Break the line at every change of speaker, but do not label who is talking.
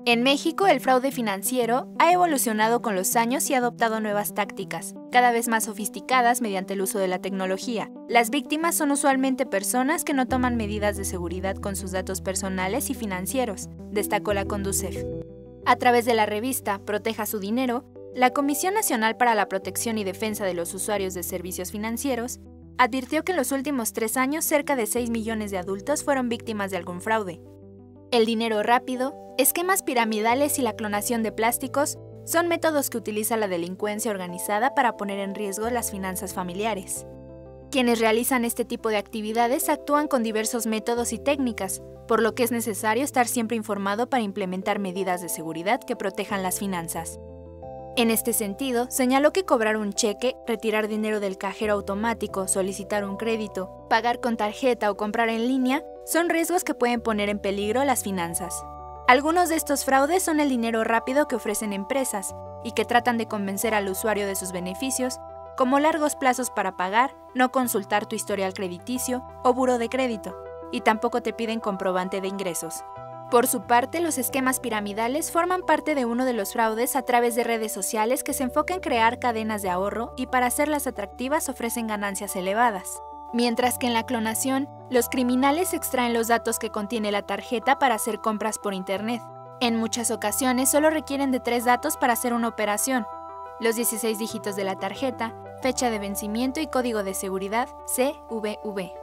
En México, el fraude financiero ha evolucionado con los años y ha adoptado nuevas tácticas, cada vez más sofisticadas mediante el uso de la tecnología. Las víctimas son usualmente personas que no toman medidas de seguridad con sus datos personales y financieros, destacó la Conducef. A través de la revista Proteja su dinero, la Comisión Nacional para la Protección y Defensa de los Usuarios de Servicios Financieros advirtió que en los últimos 3 años cerca de 6 millones de adultos fueron víctimas de algún fraude. El dinero rápido, esquemas piramidales y la clonación de plásticos son métodos que utiliza la delincuencia organizada para poner en riesgo las finanzas familiares. Quienes realizan este tipo de actividades actúan con diversos métodos y técnicas, por lo que es necesario estar siempre informado para implementar medidas de seguridad que protejan las finanzas. En este sentido, señaló que cobrar un cheque, retirar dinero del cajero automático, solicitar un crédito, pagar con tarjeta o comprar en línea son riesgos que pueden poner en peligro las finanzas. Algunos de estos fraudes son el dinero rápido que ofrecen empresas y que tratan de convencer al usuario de sus beneficios, como largos plazos para pagar, no consultar tu historial crediticio o buró de crédito, y tampoco te piden comprobante de ingresos. Por su parte, los esquemas piramidales forman parte de uno de los fraudes a través de redes sociales que se enfoca en crear cadenas de ahorro y para hacerlas atractivas ofrecen ganancias elevadas. Mientras que en la clonación, los criminales extraen los datos que contiene la tarjeta para hacer compras por internet. En muchas ocasiones solo requieren de 3 datos para hacer una operación: los 16 dígitos de la tarjeta, fecha de vencimiento y código de seguridad CVV.